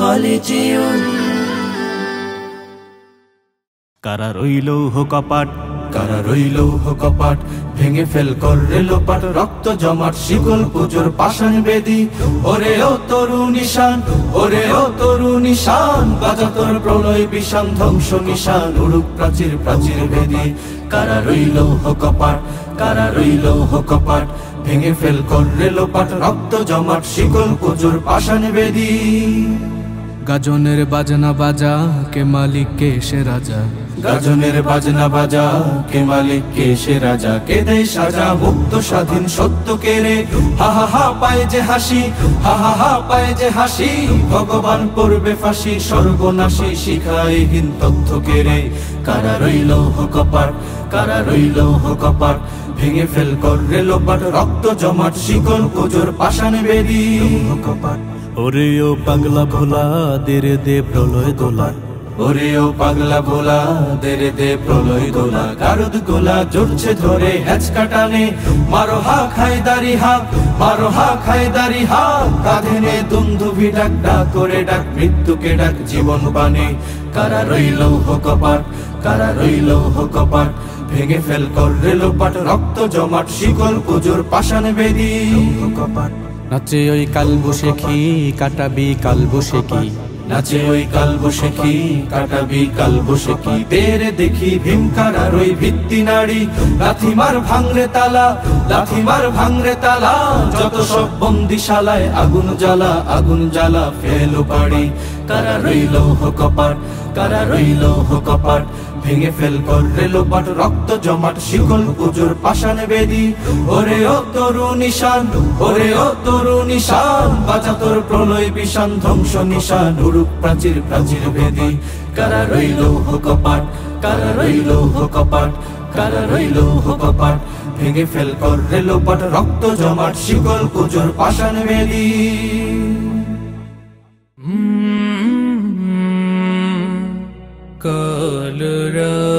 খালিজিউন। কারা রইল কপাট, কারা রইল কপাট, ভেঙে ফেল কররে লোপাট, রক্ত জমাট শিকল পুজোর পাষাণ বেদি। ওরে ও তরু নিশান, ওরে ও তরু নিশান, বাজা তোর প্রলয় বিষান, ধ্বংস নিশান, উড়ুক প্রাচীর প্রাচীর ভেদি। কারা রইল কপাট, কারা রইল কপাট, ভেঙে ফেল কররে লোপাট, রক্ত জমাট শিকল পুজোর পাষাণ বেদি। গাজনের বাজনা বাজা, কে মালিক কে সে রাজা। গাজনের বাজনা বাজা, কে মালিক কে সে রাজা। কে দেয় সাজা মুক্ত স্বাধীন সত্য কে রে, হা হা হা পায় যে হাসি, হা হা হা পায় যে হাসি। ভগবান পড়বে ফাঁসি, সর্বনাশী শিখায় হীন তথ্য কে রে। কারা রইল কপাট, কারা রইল কপাট, ভেঙে ফেল কররে লোপাট, রক্ত জমাট শিকল পুজোর পাষাণ বেদি। কপাট ওরে ও পাগলা ভোলা, দেরে দে প্রলয় দোলা। ওরে ও পাগলা ভোলা, দেরে দে প্রলয় দোলা। গারুদ গোলা জড়ছে ধরে হ্যাচকা টানে, মারো হা খায়দারি হা, মারো হা খায়দারি হা। কাঁধে নে দুন্দুভি ডাক, ডাক করে ডাক মৃত্যুকে ডাক জীবন বানে। কারা রইল কপাট, কারা রইল কপাট, ভেঙে ফেল কররে লোপাট, রক্ত জমাট শিকল পুজোর পাষাণ বেদি। কপাট নাচে ওই কাল বসেখি, কাটাবি কাল বসেখি। নাচে ওই কাল বসেখি, কাটাবি কাল বসেখি। বেরে দেখি ভীমকারার ওই ভিত্তি নাড়ি, লাথিমার ভাঙরে তালা, লাথিমার ভাঙরে তালা। যত সব বন্দিশালায় আগুন জ্বালা, আগুন জ্বালা ফেলো পাড়ি। কারা রইল কপাট, কারা রইল কপাট, ভেঙে ফেল কররে লোপাট, রক্ত জমাট শিকল পুজোর পাষাণ বেদি। ওরে ও তরু নিশান, ওরে ও তরু নিশান, বাজা তোর প্রলয় বিষান, ধ্বংস নিশান, উড়ুক প্রাচীর প্রাচীর ভেদি। কারা রইল কপাট, কারা রইল কপাট, কারা রইল কপাট, ভেঙে ফেল কররে লোপাট, রক্ত জমাট শিকল পুজোর পাষাণ বেদি। কালরা